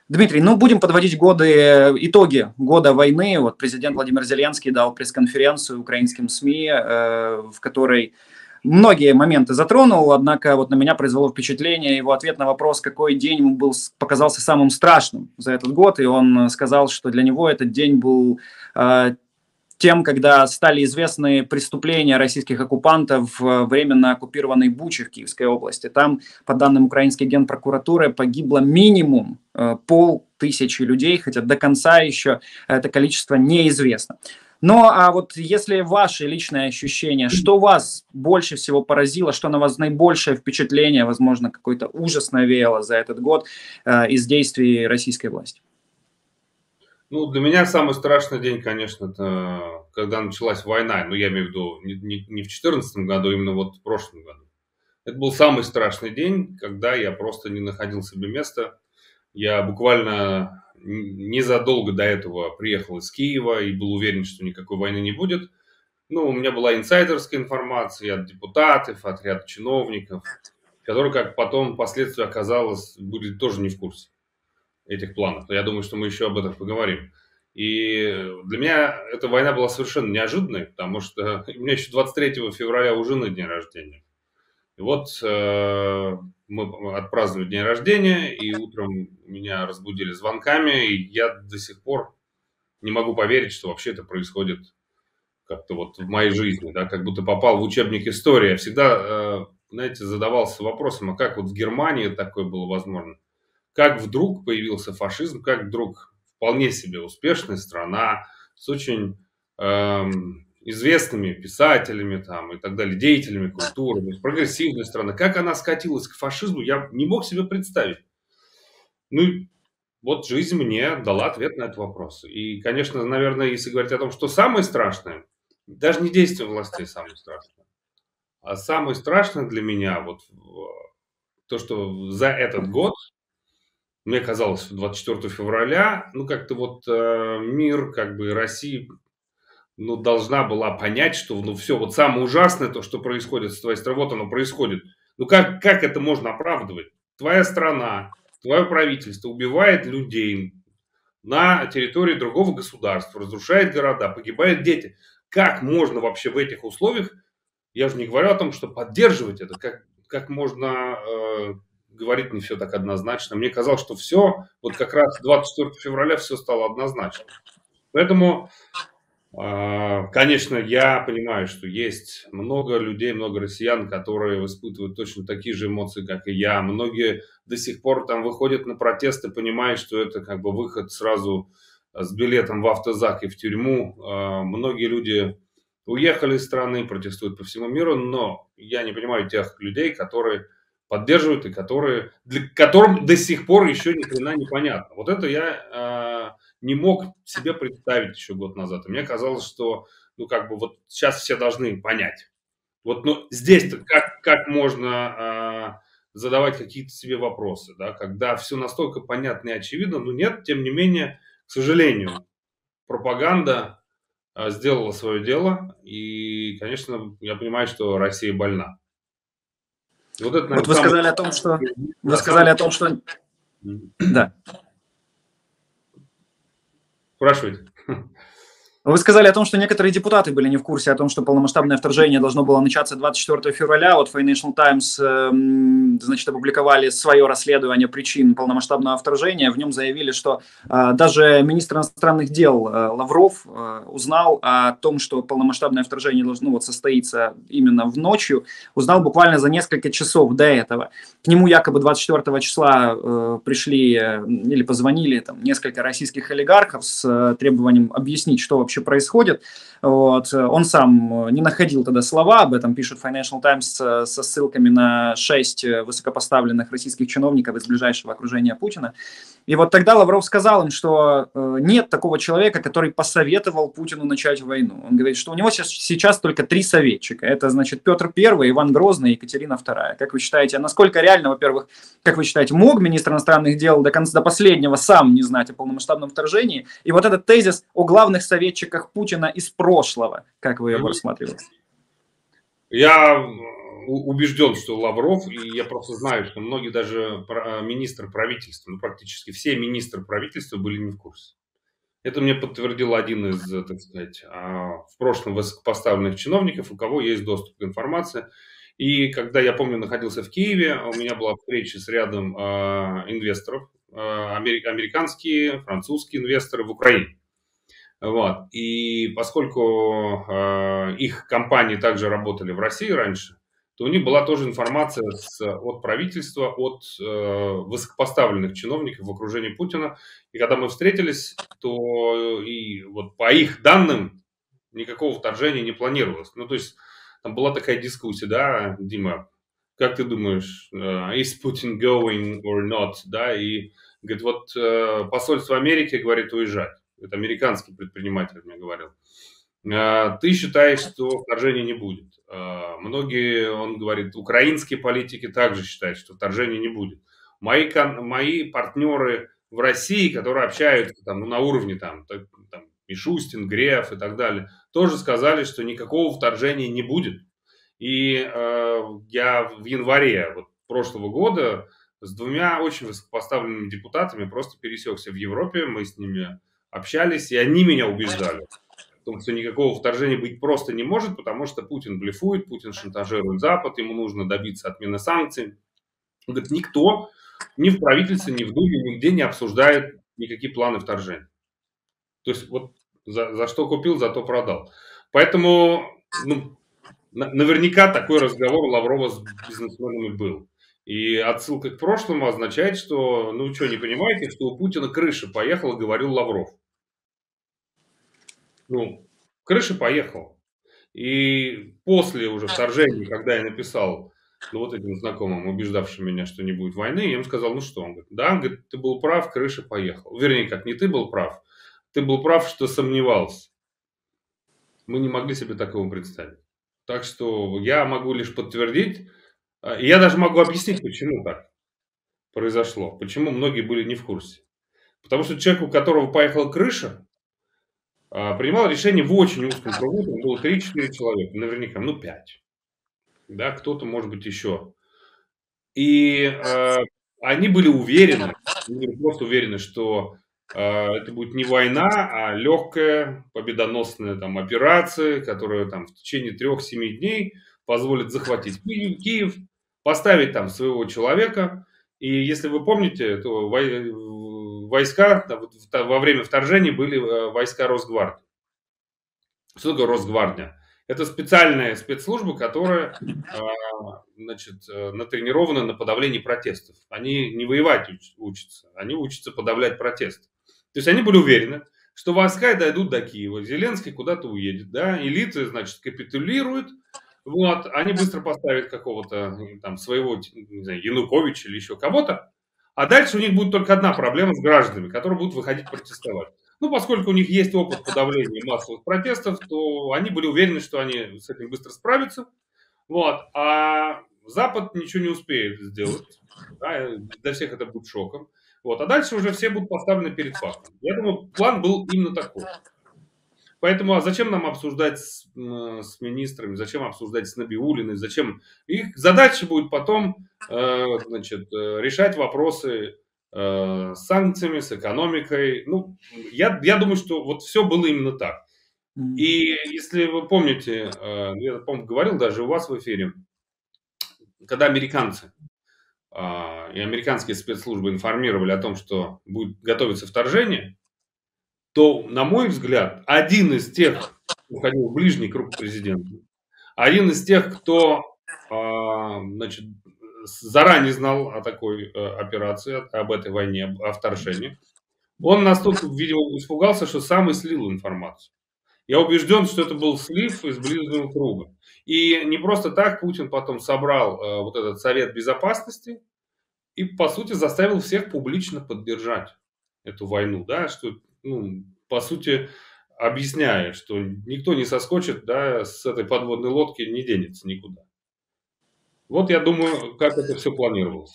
Дмитрий, ну будем подводить итоги года войны. Вот президент Владимир Зеленский дал пресс-конференцию украинским СМИ, в которой многие моменты затронул, однако вот на меня произвело впечатление его ответ на вопрос, какой день ему показался самым страшным за этот год, и он сказал, что для него этот день был тем, когда стали известны преступления российских оккупантов в временно оккупированной Буче в Киевской области. Там, по данным украинской генпрокуратуры, погибло минимум 500 людей, хотя до конца еще это количество неизвестно. Но а вот если ваши личные ощущения, что вас больше всего поразило, что на вас наибольшее впечатление, возможно, какой-то ужас навеяло за этот год из действий российской власти? Ну, для меня самый страшный день, конечно, это когда началась война. Ну, я имею в виду не в 2014 году, а именно вот в прошлом году. Это был самый страшный день, когда я просто не находил себе места. Я буквально незадолго до этого приехал из Киева и был уверен, что никакой войны не будет. Ну, у меня была инсайдерская информация от депутатов, от ряда чиновников, которые, как потом впоследствии оказалось, были тоже не в курсе этих планов. Я думаю, что мы еще об этом поговорим. И для меня эта война была совершенно неожиданной, потому что у меня еще 23 февраля у жены день рождения. И вот мы отпраздновали день рождения, и утром меня разбудили звонками, и я до сих пор не могу поверить, что вообще это происходит как-то вот в моей жизни, да, как будто попал в учебник истории. Я всегда, знаете, задавался вопросом, а как вот в Германии такое было возможно? Как вдруг появился фашизм, как вдруг вполне себе успешная страна с очень известными писателями там, и так далее, деятелями культуры, прогрессивная страна, как она скатилась к фашизму, я не мог себе представить. Ну, и вот жизнь мне дала ответ на этот вопрос. И, конечно, наверное, если говорить о том, что самое страшное, даже не действие властей самое страшное, а самое страшное для меня вот то, что за этот год мне казалось, 24 февраля, ну, как-то вот мир, как бы Россия, ну, должна была понять, что, ну, все, вот самое ужасное, то, что происходит с твоей страной, вот оно происходит. Ну, как это можно оправдывать? Твоя страна, твое правительство убивает людей на территории другого государства, разрушает города, погибают дети. Как можно вообще в этих условиях, я же не говорю о том, что поддерживать это, как можно говорить не все так однозначно. Мне казалось, что все, вот как раз 24 февраля все стало однозначно. Поэтому, конечно, я понимаю, что есть много людей, много россиян, которые испытывают точно такие же эмоции, как и я. Многие до сих пор там выходят на протесты, понимая, что это как бы выход сразу с билетом в автозак и в тюрьму. Многие люди уехали из страны, протестуют по всему миру, но я не понимаю тех людей, которые поддерживают и которым до сих пор еще ни хрена не понятно. Вот это я не мог себе представить еще год назад. И мне казалось, что, ну, как бы вот сейчас все должны понять. Вот, ну, здесь-то как можно задавать какие-то себе вопросы, да, когда все настолько понятно и очевидно, но нет, тем не менее, к сожалению, пропаганда сделала свое дело, и, конечно, я понимаю, что Россия больна. Вот это, наверное, вот вы сказали о том, что... Да. Спрашивайте. Вы сказали о том, что некоторые депутаты были не в курсе о том, что полномасштабное вторжение должно было начаться 24 февраля. Вот Financial Times, значит, опубликовали свое расследование причин полномасштабного вторжения. В нем заявили, что даже министр иностранных дел Лавров узнал о том, что полномасштабное вторжение должно вот состоиться именно в ночью, узнал буквально за несколько часов до этого. К нему якобы 24 числа пришли или позвонили там несколько российских олигархов с требованием объяснить, что вообще происходит. Вот. Он сам не находил тогда слова, об этом пишет Financial Times со ссылками на 6 высокопоставленных российских чиновников из ближайшего окружения Путина. И вот тогда Лавров сказал им, что нет такого человека, который посоветовал Путину начать войну. Он говорит, что у него сейчас только 3 советчика. Это, значит, Петр I, Иван Грозный и Екатерина II. Как вы считаете, насколько реально, во-первых, как вы считаете, мог министр иностранных дел до последнего сам не знать о полномасштабном вторжении? И вот этот тезис о главных советчиках Путина из прошлого, как вы его рассматриваете? Я убежден, что Лавров, и я просто знаю, что многие даже министры правительства, ну, практически все министры правительства были не в курсе. Это мне подтвердил один из, так сказать, в прошлом высокопоставленных чиновников, у кого есть доступ к информации. И когда, я помню, находился в Киеве, у меня была встреча с рядом инвесторов, американские, французские инвесторы в Украине. Вот. И поскольку их компании также работали в России раньше, то у них была тоже информация от правительства, от высокопоставленных чиновников в окружении Путина. И когда мы встретились, то и вот по их данным никакого вторжения не планировалось. Ну, то есть там была такая дискуссия, да, Дима, как ты думаешь, is Putin going or not, да, и говорит, вот посольство Америки говорит уезжать. Это американский предприниматель мне говорил. Ты считаешь, что вторжения не будет. Многие, он говорит, украинские политики также считают, что вторжения не будет. Мои партнеры в России, которые общаются там, ну, на уровне там, Мишустин, Греф и так далее, тоже сказали, что никакого вторжения не будет. И я в январе вот, прошлого года с двумя очень высокопоставленными депутатами просто пересекся в Европе, мы с ними общались, и они меня убеждали в том, что никакого вторжения быть просто не может, потому что Путин блефует, Путин шантажирует Запад, ему нужно добиться отмены санкций. Он говорит, никто ни в правительстве, ни в Думе, нигде не обсуждает никакие планы вторжения. То есть вот за что купил, за то продал. Поэтому ну, наверняка такой разговор Лаврова с бизнесменами был. И отсылка к прошлому означает, что, ну что, не понимаете, что у Путина крыша поехала, говорил Лавров. Ну, крыша поехала. И после уже вторжения, когда я написал, ну, вот этим знакомым, убеждавшим меня, что не будет войны, я им сказал, ну что, он говорит, да, он говорит, ты был прав, крыша поехала. Вернее, как, не ты был прав, ты был прав, что сомневался. Мы не могли себе такого представить. Так что я могу лишь подтвердить, и я даже могу объяснить, почему так произошло, почему многие были не в курсе. Потому что человек, у которого поехала крыша, принимал решение в очень узком кругу, там было 3-4 человека, наверняка, ну 5. Да, кто-то, может быть, еще. И они были уверены, просто уверены, что это будет не война, а легкая победоносная там операция, которая там в течение 3-7 дней позволит захватить Киев, поставить там своего человека. И если вы помните, то войска во время вторжения были войска Росгвардии. Что такое Росгвардия? Это специальная спецслужба, которая значит, натренирована на подавлении протестов. Они не воевать учатся, они учатся подавлять протесты. То есть они были уверены, что войска дойдут до Киева, Зеленский куда-то уедет, да, элиты, значит, капитулируют, вот, они быстро поставят какого-то там своего, не знаю, Януковича или еще кого-то, а дальше у них будет только одна проблема с гражданами, которые будут выходить протестовать. Ну, поскольку у них есть опыт подавления массовых протестов, то они были уверены, что они с этим быстро справятся. Вот. А Запад ничего не успеет сделать. Да, для всех это будет шоком. Вот. А дальше уже все будут поставлены перед фактом. Я думаю, план был именно такой. Поэтому зачем нам обсуждать с министрами, зачем обсуждать с Набиуллиной, зачем? Их задача будет потом значит, решать вопросы с санкциями, с экономикой. Ну, я думаю, что вот все было именно так. И если вы помните, я, по-моему, говорил даже у вас в эфире, когда американцы и американские спецслужбы информировали о том, что будет готовиться вторжение, то, на мой взгляд, один из тех, кто входил в ближний круг президента, один из тех, кто значит, заранее знал о такой операции, об этой войне, о вторжении, он настолько, видимо, испугался, что сам и слил информацию. Я убежден, что это был слив из ближнего круга. И не просто так Путин потом собрал вот этот Совет Безопасности и, по сути, заставил всех публично поддержать эту войну, да, что, ну, по сути, объясняя, что никто не соскочит, да, с этой подводной лодки, не денется никуда. Вот я думаю, как это все планировалось.